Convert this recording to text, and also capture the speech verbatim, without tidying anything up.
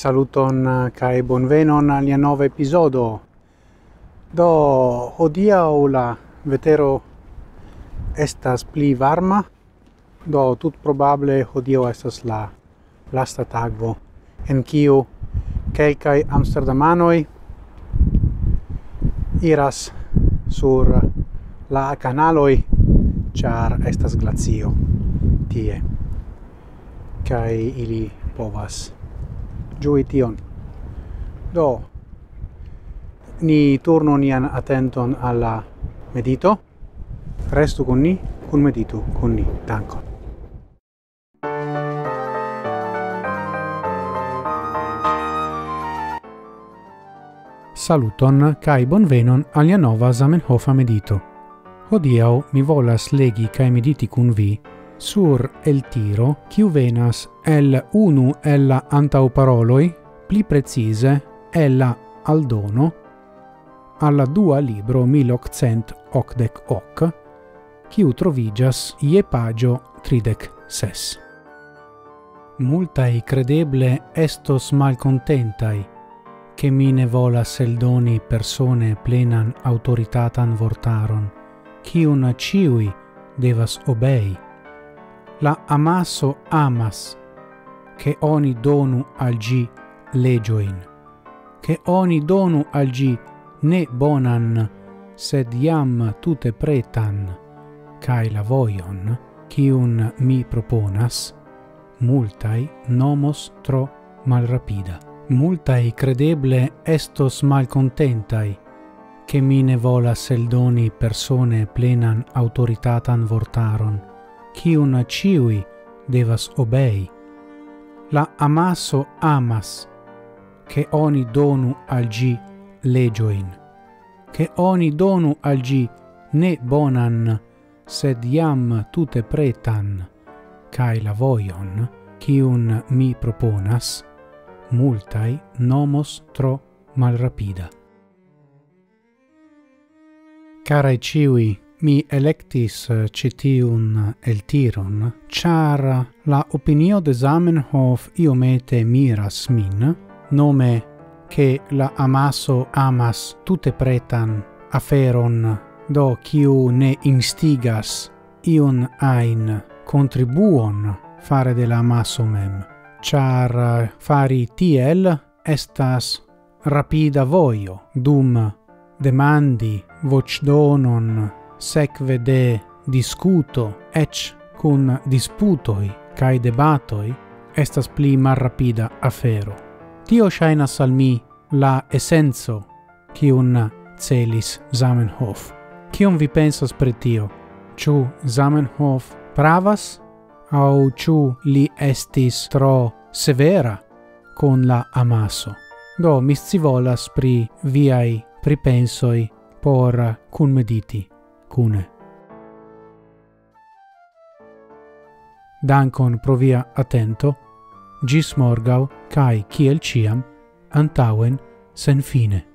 Saluton kai bonvenon al nia nova episodo. Do hodiaŭ la vetero estas pli varma. Do tut probable hodiaŭ estas la lasta tago en kiu kelkaj amsterdamanoj iras sur la kanaloj, ĉar estas glacio tie. Kai ili povas giui tion. Do, ni turno nian attenton alla medito. Restu con ni, kun meditu con ni. Dankon. Saluton kai bonvenon al nia nova Zamenhof medito. Hodiaŭ mi volas legi kai mediti kun vi sur el tiro kiu venas el unu el la antauparoloi, pli precise el la aldono alla dua libro mil occent ocdec hoc, kiu trovigas ie pagio tridec ses. Multai credeble estos malcontentai che mi ne volas eldoni persone plenan autoritatan vortaron, kiun ciui devas obei. La amaso amas, che oni donu al gi legioin, che oni donu al gi ne bonan, sed iam tute pretan, cae la voion, cium mi proponas, multai nomos tro malrapida. Multai credeble estos malcontentai, che mi ne volas eldoni persone plenan autoritatan vortaron, cium ciui devas obei. La amaso amas, che oni donu al gi legioin, che oni donu al gi ne bonan, sed iam tute pretan, cae la voion, cium mi proponas, multai nomos tro malrapida. Carai ciui, mi electis citiun el tiron, char la opinio de Zamenhof iomete miras min, nome che la amaso amas tute pretan aferon, do ciu ne instigas iun ain contribuon fare de la amaso mem, char fari tiel estas rapida voio, dum demandi vocdonon sekve de discuto, ec cun disputoi cae debatoi, estas pli malrapida afero. Tio ŝajnas al mi la essenzo kiun celis Zamenhof. Kion vi pensas pri tio? Ĉu Zamenhof pravas? Aŭ ĉu li estis tro severa con la amaso? Do mi scivolas pri viaj pripensoj por kunmediti cune. Dankon pro via attento, gis morgau, cae, kiel ciam, antauen sen fine.